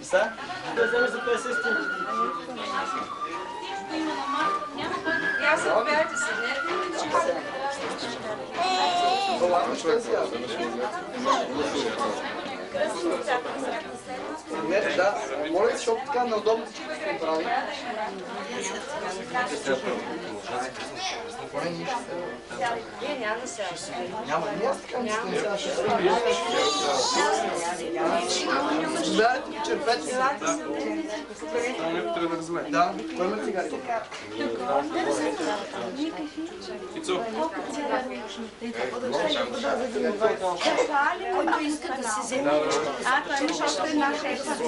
Са? Да вземеш за 50 стотинки. Я се отбирайте се, не? Не, да. Моля, защото така неудобно всичко се направи. Няма да се. Няма, аз така не се. Заповядайте, черпете се. Да, кой има цигари? Ицо. Който иска да си вземе. Това имаш още една шефа.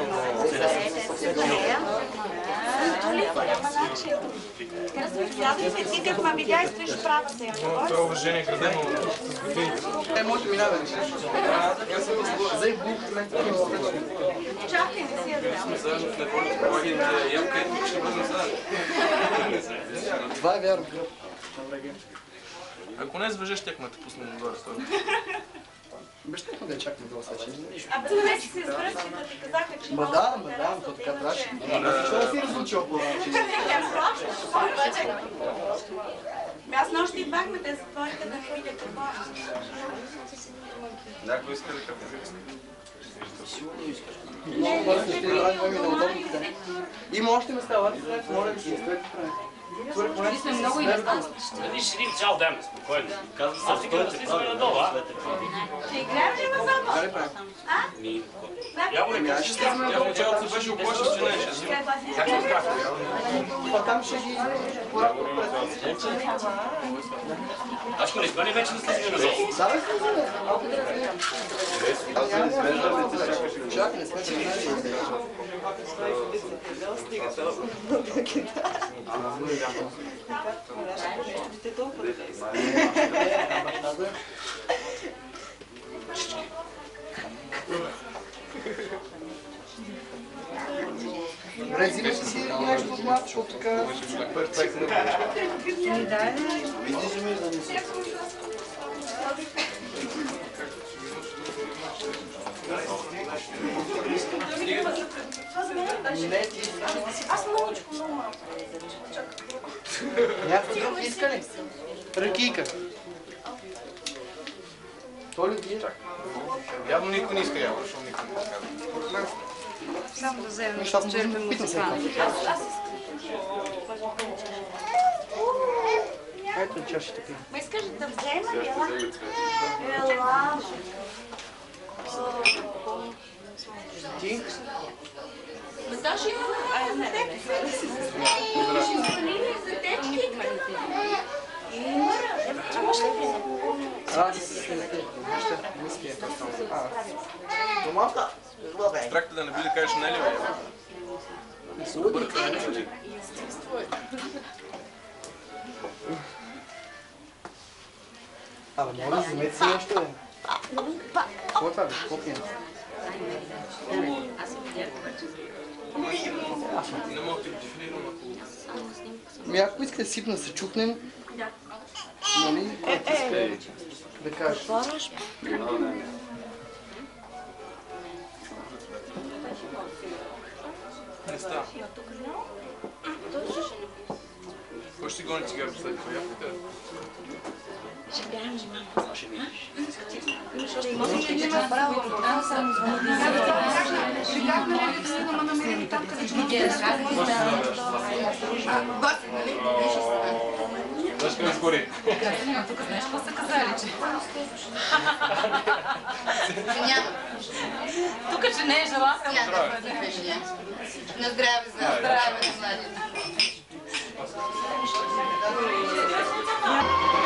Ти как ма видя и стоиш права сега. Това уважение е градено с годините. Може да минава. За и бух, Чакай, не си я дам. Заедно в неволите полагите ямка и тук ще бъдем заедно. това е вярно. Ако не звъжеш, щяхме те пуснем отгоре. Бещехме да я чакаме това случай. Абе, вече се изпръщи да ти казаха, че... Да, то така трябваше. Защо си разлучил по начин? Аз нощи идвахме, те затвориха да не видят какво. Някой иска ли кафе? Много бързо ще направим моми неудобни. Има още места, моля ви се, стоете Ние сме много и места. Нали ще седим цял ден, спокойно. Аз си казвам, че сме надолу, а? Ще играем ли във зама? Я го не кажеш. Тя в началото се беше оплашил, че не е ще. Как се отказва? там ще ги порапват пред. Аз ще не сме вече да слизаме надолу. Да, бе, малко да разгледам. Чакай, не сме тренали. Добре, взимаш си нещо от млад, защото така... Не, ти Аз много малко. някакъв иска ли? Ръкийка. То ли вие? Явно никой не иска явно, защото никой не иска. Само да вземем, Защото черпим можем да питам се музикант. Ето чашите пия. Ма искаш да взема ли? Ела. Ти? Даже има за теб. За теб. Имаш ли вина? Аз не спия. Домата? Страхте да не би да кажеш не ли, бе? Абе, моля, вземете си нещо, бе. Какво е това, бе? Какво пием? Не мога да ти го дефинирам, ако... Ако иска да сипна, се чукнем. Нали? Който иска да кажеш. Не става. Кой ще си гони цигар след това? Япите? Дашка ме скори. Тук знаеш какво са казали, че... Тук, че не е желателно. На здраве, на здраве, на здраве.